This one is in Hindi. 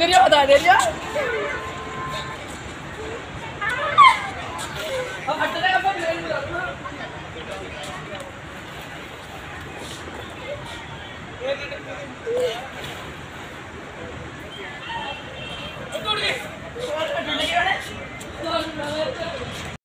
करियो बता दे लिया अब हटने का प्लान करना एक